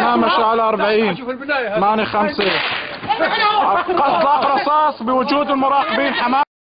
الهامش على 40 8 5. اطلاق رصاص بوجود المراقبين. حماس